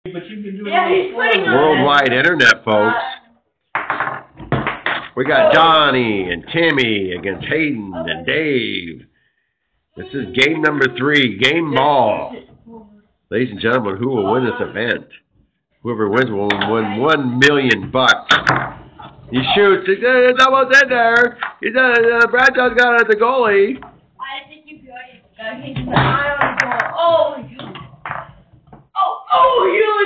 But you can do Worldwide internet, folks. We got Johnny and Timmy against Hayden and Dave. This is game number 3, game ball. Ladies and gentlemen, who will win this event? Whoever wins will win $1 million. He shoots. It's almost in there. Bradshaw's got it at the goalie. I think you got it.